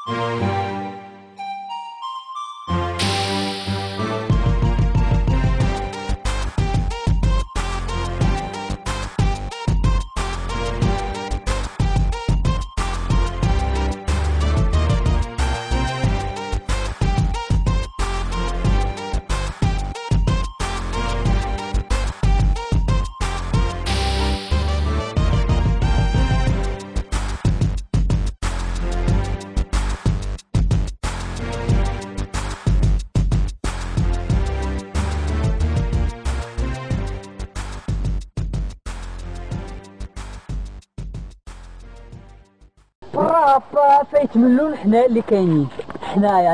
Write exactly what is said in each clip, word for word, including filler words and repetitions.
راه فايت من اللون حنا اللي كاينين حنايا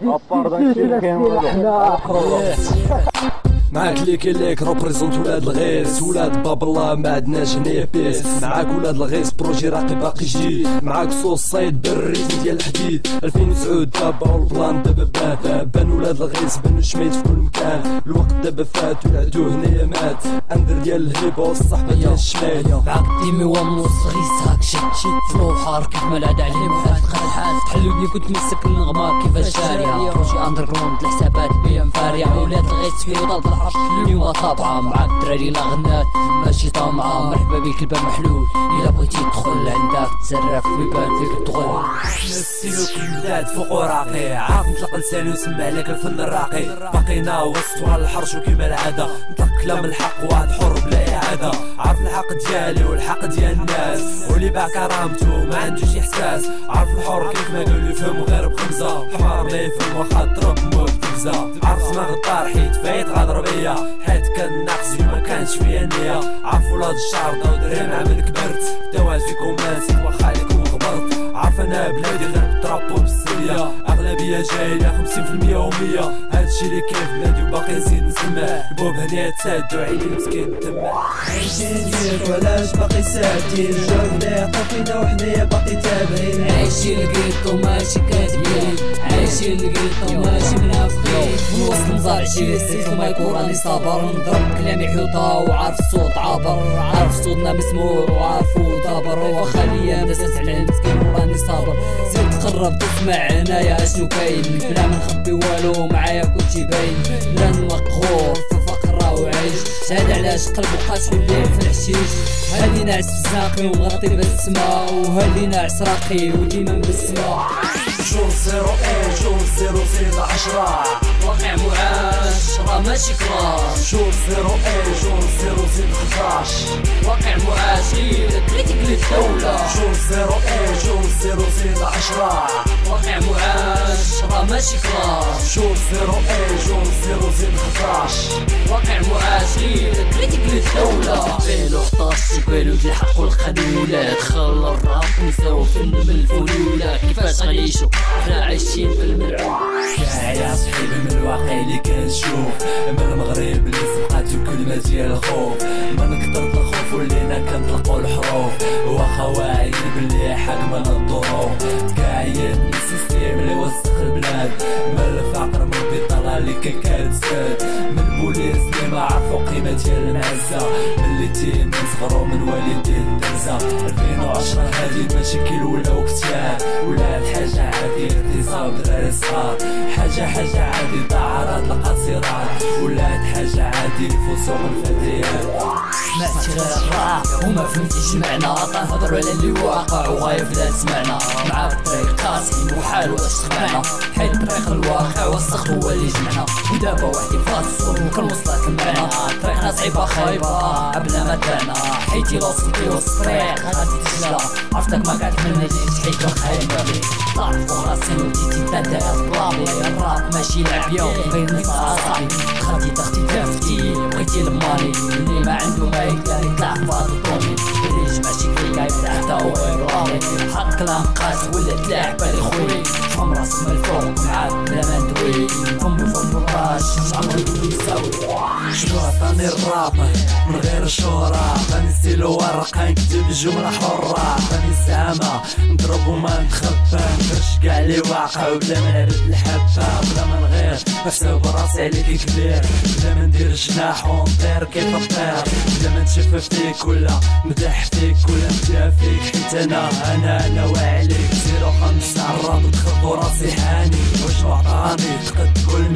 معاك اللي كاين ليك روبريزونت ولاد الغيس ولاد باب الله ما عندناش هنايا بيس معاك ولاد الغيس بروجي راقي باقي جديد معاك صوص صيد بالريتم ديال الحديد ألفين وتسعود دابا والبلان دابا بان بان ولاد الغيس بان شميت في كل مكان الوقت دابا فات والعدو هنايا مات اندر ديال الهيبه والصحبه ديال الشمال معاك ديمي ونص غيس هاك شت شت فلو حار كيف ما العاد عليه وحال تقاد الحال تحلوني كنت مسك النغمه كيفاش شاريه بروجي اندر جراوند الحسابات بيا مفاريه ولاد الغيس في وضع الحرش اليوم طابعه معاك الدراري لا غنات ماشي طامعه مرحبا بك الباب محلول الا بغيتي تدخل عندك تزرف ويبان فيك الدخول نسيلو كلاد فوق وراقي عارف نطلق لساني وسمع لك الفن الراقي باقينا وسط الحرش وكيما العاده نطلق كلام الحق واحد حر بلا اعاده عارف الحق ديالي والحق ديال الناس واللي باع كرامته ما عندوش احساس عارف الحر كيف ما قالوا يفهم غير بخمسه حمار ما يفهم واخا ضرب موت تفزه عارف سما غدار حيت فايت غادر بيا حيت كان ناقصي ما كانش فيا النيه عارف ولاد الشارطه ودري مع من كبرت دواز فيكم ماسك واخا عليكم غبرت عارف انا بلادي غير بالطراب والبسيه اغلبيه جايه خمسين في المية ومية هادشي اللي كاين في بلادي وباقي نزيد نسمع البوب هنا تسادو عيني مسكين دمع عايشين كيف ولاش باقي ساكتين الجو لاقى فينا وحنايا باقي تابعين عايشين القيطو ماشي كاتبين عايشين القيطو ماشي منافقين من وسط نزار عشيري سيت المايك وراني صابر نضرب كلامي حيوطه وعارف الصوت عابر عارف صوتنا مسمور وعارفو دابر واخا ليا دازت على مسكين وراني صابر زيد تقرب تسمع هنايا اشنو كاين بلا ما نخبي والو معايا كلشي باين بلا مقهور في فقره وعيش شهاد علاش قلبو قاسي الليل في الحشيش هادي ناعس في الزاقي ومغطي بالسما وهادي ناعس راقي وديما بالسما جور زيرو ايه جور زيرو زيد عشرة واقع معاش راه ماشي كلاش جور زيرو ايه جور زيرو زيد خطاش واقع معاش كريتيك للدولة جور زيرو ايه جور زيرو زيد عشرة واقع معاش راه ماشي كلاش جور زيرو ايه جور زيرو زيد خطاش واقع معاش كريتيك للدولة بالو خطاش بالو ديال الحق والقانون دخل الراب نساو فيلم من الفلولة كيفاش غنعيشو حنا عايشين في الملعون يا صحيبي من الواقع اللي كنشوف من المغرب اللي سبقاتو كلمة ديال الخوف من كترت الخوف ولينا كنطلقو الحروف واخا واعيين بلي حاكمنا الظروف كاين السيستيم اللي وسخ البلاد من الفقر من البطالة اللي كان كتزاد من البوليس اللي ما عرفو قيمة ديال المعزة من اللي تيم صغرو من والدين دازة ألفين وعشرة هادي المشاكل ولاو كتاب ولات حاجة عادية اغتصاب دراري صغار حاجة حاجة عادي دعارات القصيرات ولات حاجة عادي فسوق الفتيات سمعتي غير الراب وما فهمتيش المعنى تنهضرو على اللي واقع وغايب لا تسمعنا مع الطريق قاسي محال واش تخمعنا حيت طريق الواقع وسخ هو اللي جمعنا ودابا وحدي فاصل وكنوصلك المعنى طريقنا صعيبة خايبة بلا ما دانا حيتي لو صلتي وسط الطريق غادي تجلى عرفتك ما كتمنيش حيت الخايبة بيك تعرف راسي وديتي تادا البلابي الراب ماشي لعب يوم غير نص عصاي خدي تختي تفتي بغيتي الماني اللي ما عنده ما يقدر يطلع في هاد الطومي الريج ماشي كليكا يفتح حتى هو يبغالي حق كلام قاس ولا تلاعب بالي خويا فهم راسك من الفوق معاك بلا ما ندوي فم فم براش عمري كله يساوي شنو عطاني الراب من غير الشهرة عطاني ستيلو ورقة نكتب جملة حرة عطاني الزعامة نضرب وما نتخبى نفرش كاع لي واقع وبلا ما نعبد الحبة بلا ما نغير نحسب راسي عليك كبير بلا ما ندير جناح ونطير كيف الطير بلا ما نتشفى فيك ولا مدح فيك ولا مدافيك حيت انا انا انا وعليك زيرو خمسة عرض وتخبط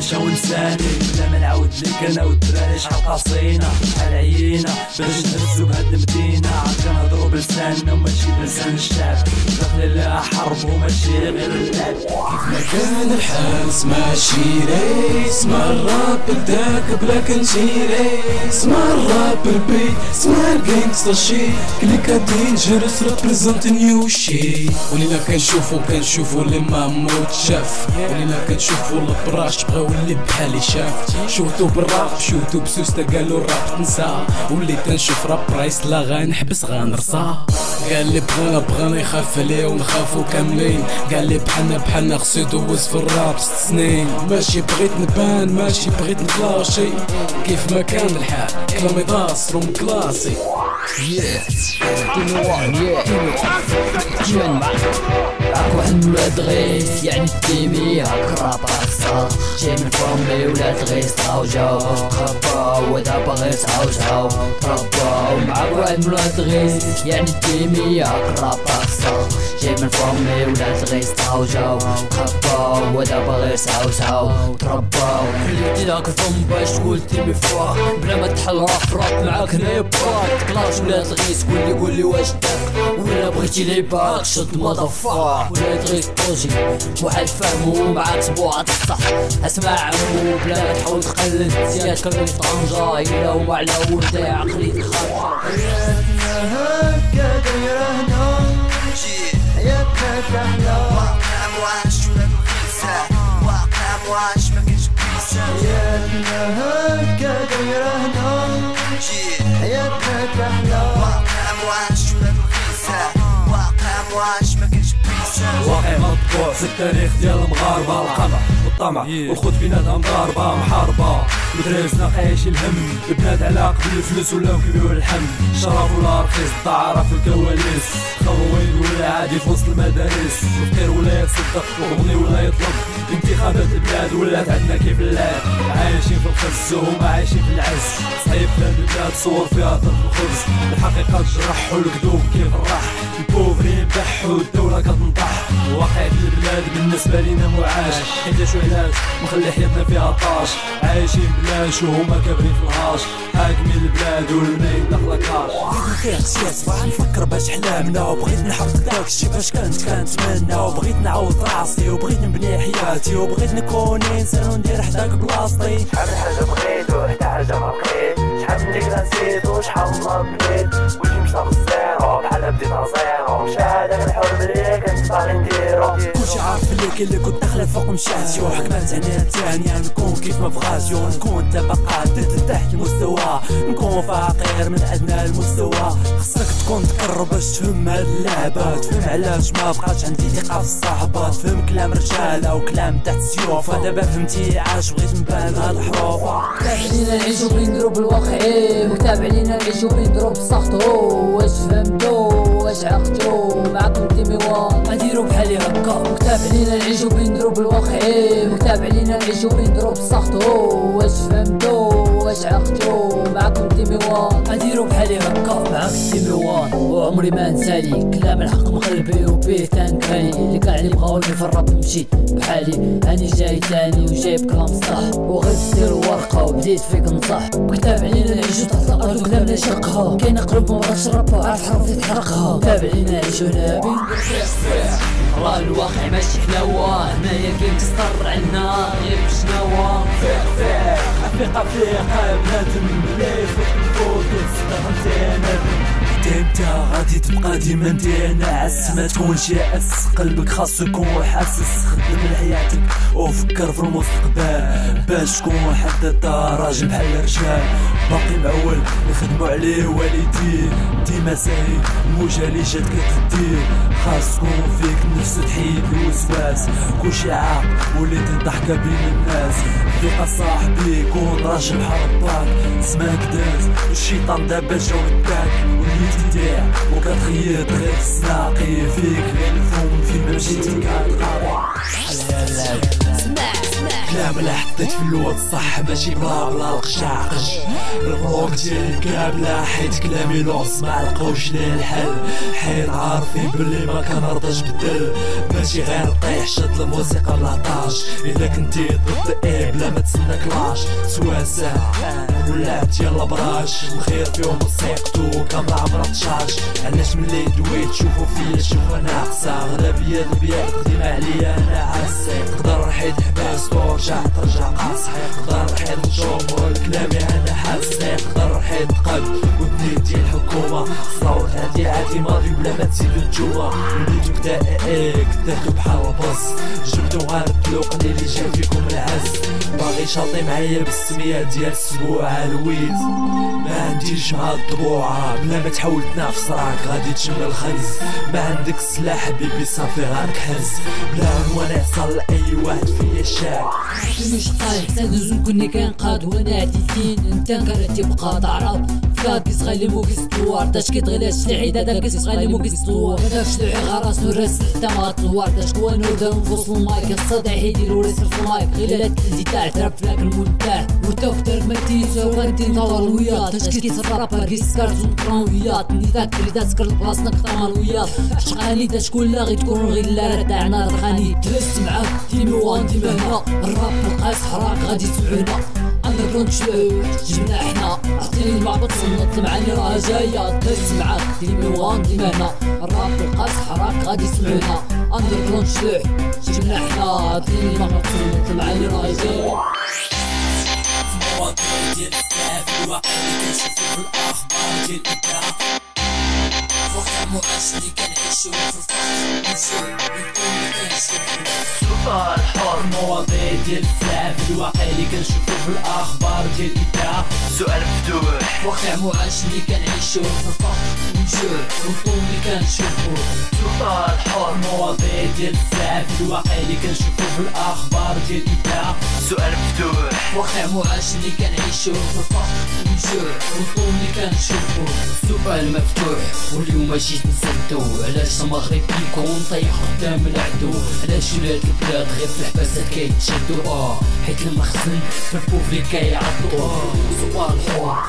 مشاو نساني بلا ما نعاود ليك انا والدراري شحال قاصينا شحال عيينا باش نهزو بهاد المدينة كنهضرو بلساننا وماشي بلسان الشعب داخلين لها حرب وماشي غير اللعب كيف ما كان الحال ماشي ريس ما الراب بداك بلا كنتي ريس ما الراب البيت اسمها الجانكستا شي كليكا دينجرس ريبريزنت نيو شي ولينا كنشوفو كنشوفو اللي ما موت شاف ولينا كنشوفو البراش بغاو اللي بحالي شاف شوتو بالراب شوتو بسوستا قالو الراب تنسى ولي تنشوف راب رايس لا غنحبس غنرصى قال لي بغانا بغانا يخاف عليه ونخافو كاملين قال لي بحالنا بحالنا خصو يدوز في الراب ست سنين ماشي بغيت نبان ماشي بغيت نكلاشي كيف ما كان الحال كلامي داس روم كلاسي معاك واحد ولاد غيس يعني التيمي هاك راب اقصى جاي من فامي ولاد غيس طاو جاو خبا ودابا غير تعاو تعاو ترباو معاك واحد ولاد غيس يعني التيمي هاك راب اقصى جاي من فامي ولاد غيس طاو جاو خبا ودابا غير تعاو تعاو ترباو خليتي داك الفم باش تقول تيمي فاك بلا ما تحل راب راب معاك هنايا باك كلاش ولاد غيس قولي قولي واش داك ولا بغيتي لي باك شد مضفاك ولاد غيس طوجي واحد فهمو معاك سبوعة الصح اسمع عمو بلا ما تحاول تقلد زياد كلمة طنجة إلا وما على ولدي عقلي تخرج حياتنا هكا دايرة هنا حياتنا تحلى واقع امواج ولاد الغيسة واقع امواج ما كاينش كويسة حياتنا هكا دايرة هنا حياتنا تحلى واقع امواج ولاد الغيسة واقع امواج ما كاينش كويسة واقع مطبوع في التاريخ ديال المغاربة القمع والطمع والخوت بيناتها مضاربة محاربة مدرسنا عايش الهم البنات على قبل الفلوس ولاو كيبيعو اللحم الشرف ولا رخيص الدعارة في الكواليس خوين ولا عادي في وسط المدارس الفقير ولا يتصدق وغني ولا يطلب انتخابات البلاد ولات عندنا كيف اللعب عايشين في الخز وهما عايشين في العز صحيح بلاد البلاد صور فيها طرف الخبز الحقيقة تجرح والكذوب كيف الراح البوفرين بحو الدولة كتنطح واقع البلاد بالنسبة لينا معاش حيت شو علاش مخلي حياتنا فيها طاش عايشين بلاش وهما كابرين في الهاش حاكمين البلاد والمين داخله كاش بغيت نفيق سياس بغيت نفكر باش حلامنا وبغيت نحقق داكشي باش كنت كنتمنى وبغيت نعوض راسي وبغيت نبني حياتي وبغيت نكون انسان وندير حداك بلاصتي شحال من حاجة بغيت وحتى حاجة ما بقيت شحال من ديك نسيت وشحال من نهار بنيت وجهي مشى بالزيرو بحال بديت على زيرو مشى هداك الحلم اللي كنت باغي نديرو كلشي عارف اللي كاين اللي كنت داخله فوق مشاتي وحكمات عليا الثانية نكون كيف ما بغاتي ونكون تبقى تحت المستوى نكون فقير من ادنى المستوى خصك تكون تقرب باش تفهم هاد اللعبة تفهم علاش ما بقاتش عندي ثقة في الصحبة تفهم كلام رجالة وكلام تحت السيوف دابا فهمتي عاش بغيت نبان هاد الحروف كتاب علينا نعيشو بندرو بالواقعي وكتاب علينا نعيشو بندرو بصحتو واش فهمتو واش عقتو معاكم تيميوان غنديرو بحالي هكا وكتاب علينا نعيشو بندرو بالواقعي وكتاب علينا نعيشو بندرو بصحتو واش فهمتو واش عقتو معاكم تيميوان غنديرو بحالي هكا معاك تيميوان وعمري ما نسالي كلام الحق مقلبي وبيه تنكاني اللي كاع اللي بغاوني في الراب نمشي بحالي هاني جاي تاني وجايب كلام صح وغير دير ورقه وبديت فيك نصح وكتاب علينا نعيشو تحت الارض وكلامنا نشقها كاين قلوب مبغاش نربها عارف حرف تحرقها كتاب علينا نعيشو نابي راه الواقع ماشي حلاوه هنايا كاين تسطر عنا غير بشناوه فيق فيق حقيقة فيق بنادم ملي فوق الفوق تصدق انتينا انت غادي تبقى ديما انتينا عس ما تكونش يائس قلبك خاصو يكون حاسس خدم لحياتك وفكر في المستقبل باش تكون حتى راجل بحال الرجال باقي معول يخدمو عليه والديه ديما ساهي الموجة اللي جات كتدير خاص تكون فيك نفس تحيد الوسواس كلشي عاق وليت الضحكة بين الناس ثقة صاحبي كون راجل بحال باك سماك داز والشيطان دابا جا وداك وليت تديع وكتخيط غير السناقي فيك غير الفم فين ما مشيتي كتقاطع الكلام اللي حطيت في الواد صح ماشي بلا بلا القشاقش. البروك ديالي كاملة حيت كلامي لوص ما لقاوش ليه الحل، حيت عارفين بلي ما كنرضاش بدل، ماشي غير طيح شد الموسيقى بلا طاش. الا كنتي ضد ايه بلا ما تسنى كلاش، سوا ساعة ولا ديال البراش الخير فيهم موسيقتو كاملة عمرها تشارج. علاش ملي دويت شوفو فيا شوفو ناقصة، غلبية البيات قديمة عليا انا عسى. نقدر نحيد حباس ورجع ترجع قاصحي، نقدر نحيد الجمهور كلامي انا حاسي، نقدر نحيد قلب ودني ديال الحكومة. الصوت هادي عادي ماضي بلا ما تزيدو نتوما، وليتو كدائق درتو بحال البص، جبدو غنبدلو قليل اللي جا فيكم العز. باغي شاطي معايا بالسمية ديال السبوع الويز، ما عنديش مع الطبوعة بلا ما تحاول تنافس راك غادي تشم الخنز. ما عندك السلاح حبيبي صافي غارك حز، بلا عنوان يحصل لأي واحد فيا شاك. مش طايح تندوز نكوني كنقاد وانا عديتين انت كرهتي بقى تعرف كاكس غالي موكس دوار داش كيتغلاش العيد هذاك غالي موكس دوار هذاك شلوعي غراس وراس حتى ما طوار داش كوانو داهم فوسط المايك الصدع يديرو راسل في المايك غير لا تزيد تاع تعرف فلاك المنتاع وتوكتر ماتيزا وانتي نطور وياط داش كيتسرى رابر كيسكارت ونطراويات ني ذاك اللي تذكر بلاصتك طمالويات عشقاني داش كلها غير تكون غير لا تاعنا رخاني تهز معاك ديما وان ديما هنا الراب القاس حراك غادي تسمعونا اندرجراوند شلوع جبنا حنا عطيني المعبط صنط معاني راها جايه تهز معاك ديما وان ديما هنا الراب القاس حراك غادي تسمعونا اندرجراوند شلوع جبنا حنا عطيني المعبط صنط معاني راها جايه مواضيع ديال الساعة في الواقع اللي كنشوفو في الأخبار ديال الإبداع وقت المعاش اللي كنعيشو في الفخر نمشيو نكون اللي كنشوفو سؤال حر مواضيع ديال الساعة في الواقع اللي كنشوفو في الأخبار ديال الإبداع سؤال مفتوح وقت المعاش اللي كنعيشو في الفخر نمشيو نكون اللي كنشوفو سؤال حر مواضيع ديال الساعة في الواقع اللي كنشوفو في الأخبار ديال الإبداع سؤال مفتوح وقت المعاش اللي كنعيشو في الفخر نمشيو نكون اللي كنشوفو سؤال مفتوح واليوم جيت نسدو علاش المغرب كيكون طيح قدام العدو علاش ولاد البلاد غير في الحباسات كيتشدو اه حيت المخزن في البوفلي كيعطلو سؤال حر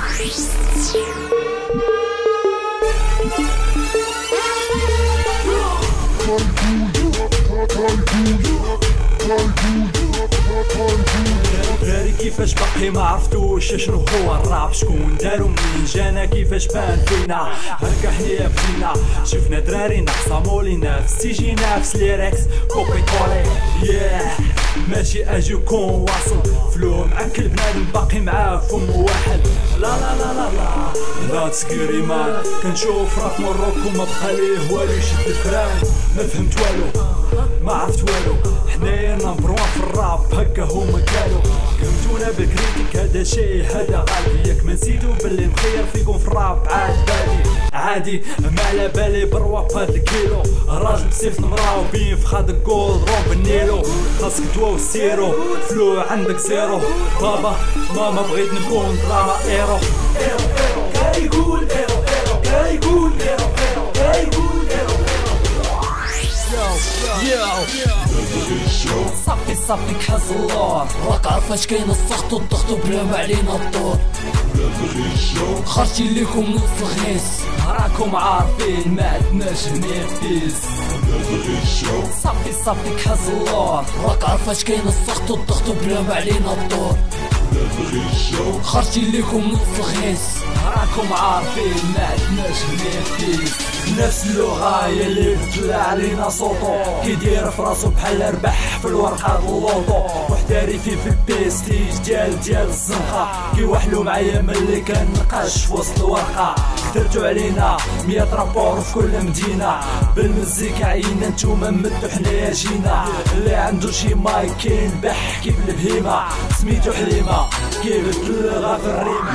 داري كيفاش باقي ما عرفتوش شنو هو الراب شكون دارو منين جانا كيفاش بان فينا هكا حنايا بدينا شفنا دراري نقصامو لينا في ستيج ينافس ليريكس كوبي كولي ياه ماشي اجي كون واصل فلو معكل بنادم باقي معاه فم واحد لا لا لا لا لا لا تسكيري مان كنشوف راب مروكو ما بقى ليه والو يشد الفران ما فهمت والو ما عرفت والو حنايا نمبر وان في الراب هكا هما قالو فهمتونا بالكريتيك هذا شي هذا غالي ياك ما نسيتو باللي مخير فيكم في الراب عاد بالي عادي ما على بالي بروا بهاد الكيلو راجل بسيف المراو بين في خاد الكول روب النيلو خاصك تواو سيرو فلو عندك زيرو بابا ماما بغيت نكون دراما ايرو ايرو ايرو كاي يقول ايرو ايرو كاي يقول ايرو ايرو كاي يقول ايرو صافي صافي كحز اللور راك عارفاش كاين السخط والضغط بلا ما علينا الدور خرجتي ليكم نص الغيس راكم عارفين ما عندناش هنا فيس صافي صافي كحز اللور راك عارفاش كاين السخط والضغط بلا ما علينا الدور خرجتي ليكم نص الغيس راكم عارفين ما عندناش هنا فيس نفس اللغة يلي طلع علينا صوتو كيدير فراسو بحال ربح في الورقة اللوطو محترفين في البيستيج ديال ديال الزنقة كيوحلو معايا ملي كنقاش في وسط الورقة كترتو علينا مية رابور في كل مدينة بالمزيكا عينا نتوما مدو حنايا جينا اللي عندو شي مايك كاين بح كيف البهيمة سميتو حليمة كيف تلغى في الريمة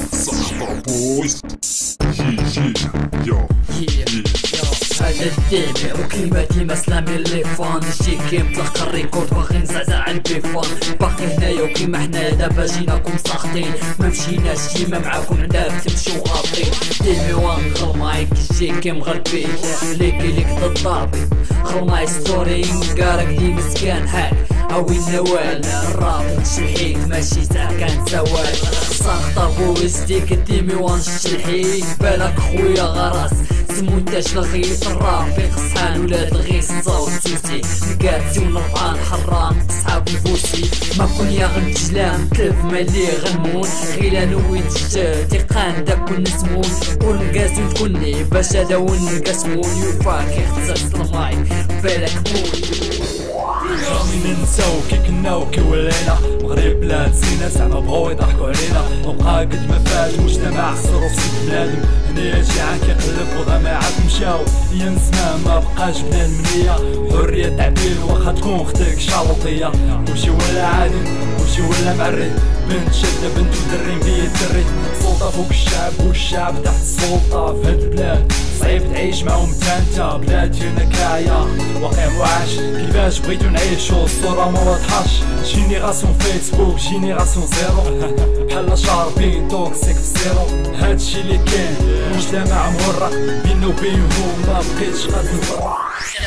هذا الدمع وكلماتي مسلامي اللي فان نجي كيم تلقى الريكورد باغي نزعزع البيفون باقي هنايا وكيما حنايا دابا جيناكم ساخطين ما مشيناش كيما معاكم عندها تمشيو غاطين ديمي وانغل مايك جي كيم غربي ليكي ليك ضد ضربي خل ماي ستوري نقارك دي مسكان حال او النوال الراب نشلحيك ماشي تاع كان سواد خصك طابو وزديك الديمي ونشلحيك بالك خويا غراس سمونتاج الغيط الراب في قصحان ولاد الغيس صوت توسي نقاتي ونربعان حرام صحاب نفوسي ما كون يا غنجلام تلف مالي غنمون غيلا نويت جدادي قان داك ونسمون ونقاسي تكوني باش هذا ونقاسمون يوفاك يختصاص الماي بالك مون رامي ننساو كي كنا وكي ولينا مغرب بلاد زينة زعما بغاو يضحكو علينا وبقى قد ما فات مجتمع خسر وسط بنادم هنايا جيعان كيقلب وضع ما عاد مشاو ايام زمان ما بقاش بنادم نية حرية تعبير واخا تكون اختك شالوطية وشي ولا عادي وشي ولا معري بنت شدة بنت ودري مبيت دري سلطة فوق الشعب والشعب تحت السلطة في هاد البلاد صعيب تعيش معهم تانتا بلاد هنا كايا واقع وعاش كيفاش بغيتو نعيشو الصورة ما واضحاش جينيراسيون فيسبوك جينيراسيون زيرو بحال شاربين توكسيك في زيرو هادشي اللي كاين مجتمع مغرق بينا وبينهم ما بقيتش غاد نفرق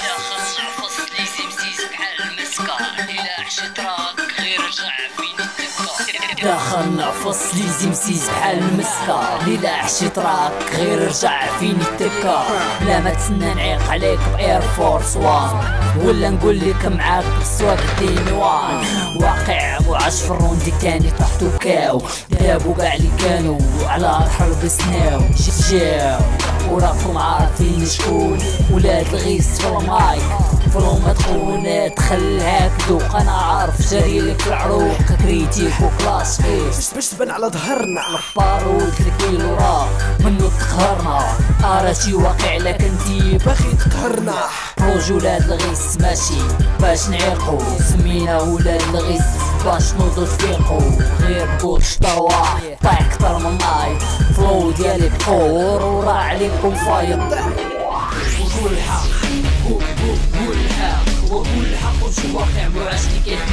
دخلنا فصلي زمسيس بحال المسكة ليلة عشي تراك غير رجع فيني التكا بلا ما تسنى نعيق عليك باير فورس وان ولا نقول لك معاك بسواق الدينوان واقع وعاش في الروندي تاني طحتو كاو دابو كاع اللي كانوا على الحرب سناو جاو وراكم عارفين شكون ولاد الغيس في الماي فلو ما تخون دخل هاك دوق انا عارف جاري لك العروق كريتيك وكلاس فيس باش تبان على ظهرنا البارود الكيلو راه منو تقهرنا اراشي واقع لك انتي باغي تقهرنا بروج ولاد الغيس ماشي باش نعيقو سمينا ولاد الغيس باش نوضو تفيقو غير بقول شطوا طايح كتر من ناي فلو ديالي بحور وراه عليكم فايض وقول الحق قول الحق وقول الحق وشو واقع معاش اللي